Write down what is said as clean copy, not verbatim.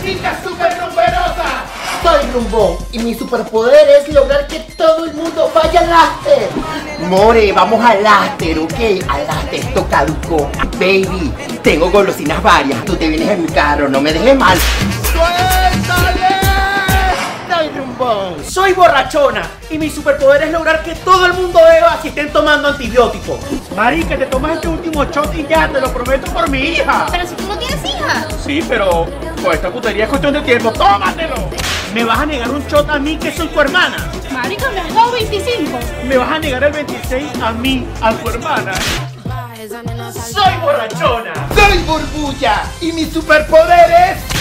chica súper rumberosa! Soy Rumbón y mi superpoder es lograr que todo el mundo vaya al after. More, vamos al after, ¿ok? Al after, esto caducó. Baby, tengo golosinas varias. Tú te vienes en mi carro, no me dejes mal. ¡Suéltale! Soy Rumbón. Soy borrachona y mi superpoder es lograr que todo el mundo beba si estén tomando antibióticos. Marica, te tomas este último shot y ya, te lo prometo por mi hija. Pero si tú no tienes hija. Sí, pero pues esta putería es cuestión de tiempo. ¡Tómatelo! ¿Me vas a negar un shot a mí que soy tu hermana? Marica, me has dado 25. ¿Me vas a negar el 26 a mí, a tu hermana? ¡Soy borrachona! Soy Burbuja y mi superpoder es